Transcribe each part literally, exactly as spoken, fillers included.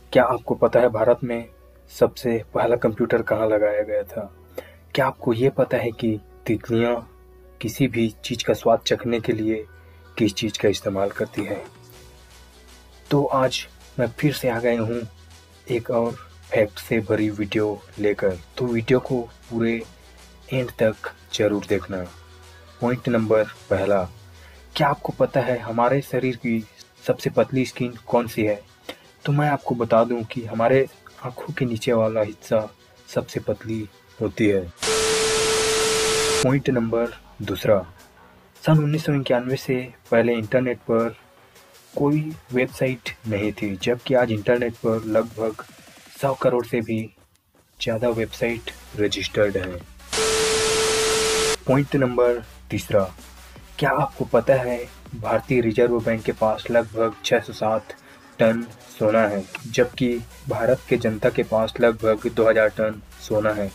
क्या आपको पता है भारत में सबसे पहला कंप्यूटर कहाँ लगाया गया था? क्या आपको ये पता है कि तितलियाँ किसी भी चीज़ का स्वाद चखने के लिए किस चीज़ का इस्तेमाल करती है? तो आज मैं फिर से आ गया हूँ एक और फैक्ट से भरी वीडियो लेकर। तो वीडियो को पूरे एंड तक जरूर देखना। पॉइंट नंबर पहला, क्या आपको पता है हमारे शरीर की सबसे पतली स्किन कौन सी है? तो मैं आपको बता दूं कि हमारे आँखों के नीचे वाला हिस्सा सबसे पतली होती है। पॉइंट नंबर दूसरा, सन उन्नीस सौ इक्यानवे से पहले इंटरनेट पर कोई वेबसाइट नहीं थी, जबकि आज इंटरनेट पर लगभग सौ करोड़ से भी ज़्यादा वेबसाइट रजिस्टर्ड है। पॉइंट नंबर तीसरा, क्या आपको पता है भारतीय रिजर्व बैंक के पास लगभग छह सौ सात टन सोना है, जबकि भारत के जनता के पास लगभग दो हज़ार टन सोना है।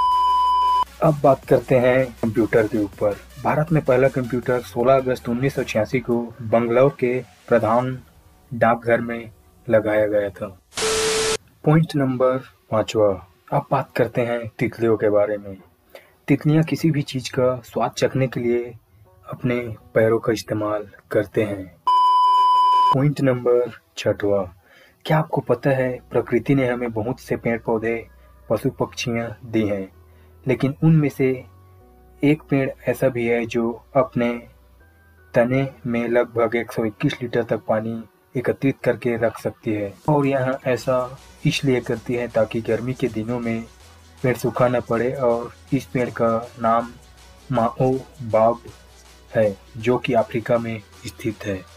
अब बात करते हैं कंप्यूटर के ऊपर। भारत में पहला कंप्यूटर सोलह अगस्त उन्नीस सौ छियासी को बंगलौर के प्रधान डाकघर में लगाया गया था। पॉइंट नंबर पांचवा, अब बात करते हैं तितलियों के बारे में। तितलियां किसी भी चीज का स्वाद चखने के लिए अपने पैरों का इस्तेमाल करते हैं। पॉइंट नंबर छठवा, क्या आपको पता है प्रकृति ने हमें बहुत से पेड़ पौधे पशु पक्षियां दी हैं, लेकिन उनमें से एक पेड़ ऐसा भी है जो अपने तने में लगभग एक सौ इक्कीस लीटर तक पानी एकत्रित करके रख सकती है, और यह ऐसा इसलिए करती है ताकि गर्मी के दिनों में पेड़ सूखा न पड़े। और इस पेड़ का नाम माओ बाब है, जो कि अफ्रीका में स्थित है।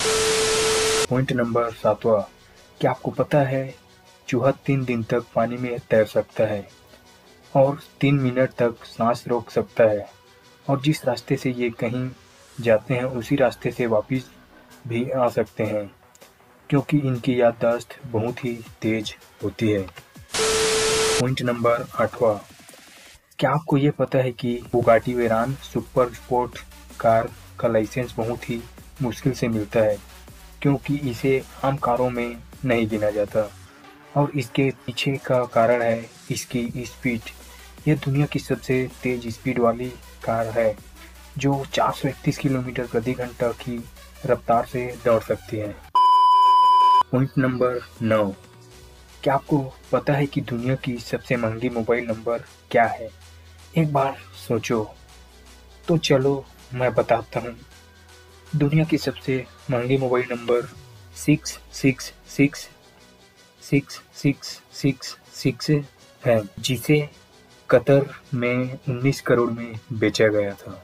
पॉइंट नंबर सातवां, क्या आपको पता है चूहा तीन दिन तक पानी में तैर सकता है और तीन मिनट तक सांस रोक सकता है, और जिस रास्ते से ये कहीं जाते हैं उसी रास्ते से वापस भी आ सकते हैं, क्योंकि इनकी याददाश्त बहुत ही तेज होती है। पॉइंट नंबर आठवां, क्या आपको ये पता है कि Bugatti Veyron super sport car का लाइसेंस बहुत ही मुश्किल से मिलता है, क्योंकि इसे आम कारों में नहीं गिना जाता, और इसके पीछे का कारण है इसकी स्पीड। यह दुनिया की सबसे तेज स्पीड वाली कार है, जो चार सौ इकतीस किलोमीटर प्रति घंटा की रफ्तार से दौड़ सकती है। पॉइंट नंबर नौ, क्या आपको पता है कि दुनिया की सबसे महंगी मोबाइल नंबर क्या है? एक बार सोचो। तो चलो मैं बताता हूँ। दुनिया की सबसे महंगी mobile number six six six six six six six है, जिसे कतर में उन्नीस करोड़ में बेचा गया था।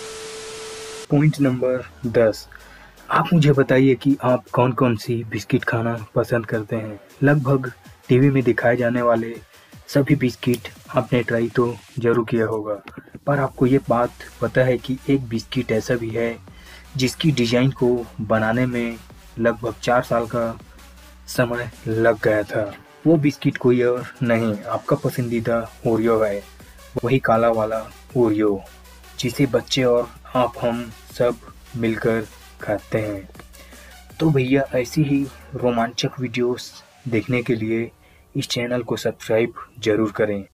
पॉइंट नंबर दस, आप मुझे बताइए कि आप कौन कौन सी बिस्किट खाना पसंद करते हैं? लगभग टीवी में दिखाए जाने वाले सभी बिस्किट आपने ट्राई तो जरूर किया होगा, पर आपको ये बात पता है कि एक बिस्किट ऐसा भी है जिसकी डिजाइन को बनाने में लगभग चार साल का समय लग गया था? वो बिस्किट कोई और नहीं, आपका पसंदीदा ओरियो है, वही काला वाला ओरियो, जिसे बच्चे और आप हम सब मिलकर खाते हैं। तो भैया, ऐसी ही रोमांचक वीडियोस देखने के लिए इस चैनल को सब्सक्राइब जरूर करें।